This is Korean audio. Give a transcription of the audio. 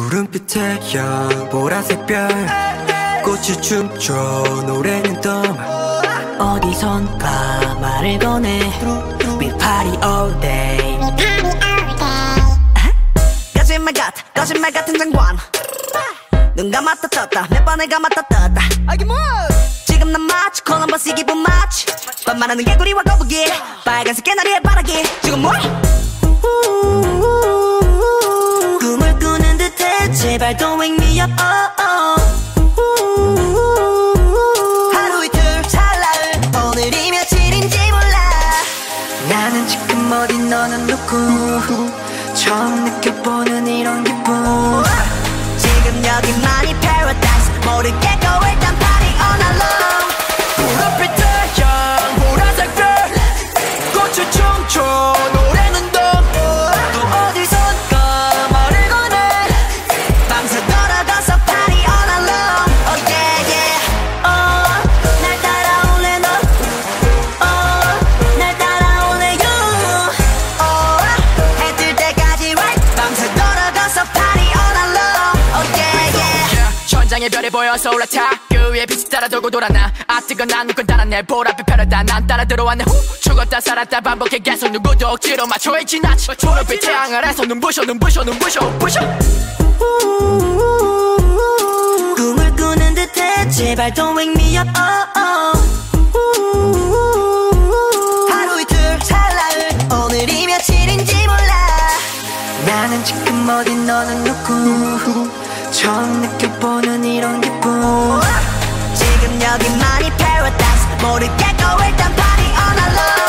구름빛에 양 보라색 별 꽃이 춤춰 노래는 떠만 어디선가 말을 거네 We party all day 거짓말 같아 거짓말 같은 장관 눈 감았다 떴다 몇 번을 감았다 떴다 지금 난 마치 콜럼버스 기분 마치 반말하는 개구리와 거북이 빨간색 개나리의 바라기 지금 뭐? 꿈을 꾸는 듯해 제발 don't wake me up 하루 이틀 찰나을 오늘이 며칠인지 몰라 나는 지금 어디 너는 누구 처음 느껴보는 이런 기분 지금 여기만이 paradise 모르겠고 일단 party all night long 구름빛에 양 보라색 별 꽃이 춤춰 노래는 또 어디선가 말을 거네 밤새 돌아가서 party all night long Oh yeah yeah 날 따라올래 너 날 따라올래 you 해 뜰 때까지 right 밤새 돌아가서 party all night long Oh yeah yeah 천장에 별이 보여서 올라타 그 위에 빛이 따라 돌고 돌아나 아 뜨거 난 누군 따라 내 보랏빛 펴려다 난 따라 들어왔네 후 죽었다 살았다 반복해 계속 누구도 억지로 맞춰 지나쳐 초록빛 태양을 해서 눈부셔 눈부셔 눈부셔 부셔 꿈을 꾸는 듯해 제발 don't wake me up 하루 이틀 찰나을 오늘이 며칠인지 몰라 나는 지금 어디 너는 누구 처음 느껴보는 이런 기분 지금 여기만이 paradise 모르겠고 일단 party all night long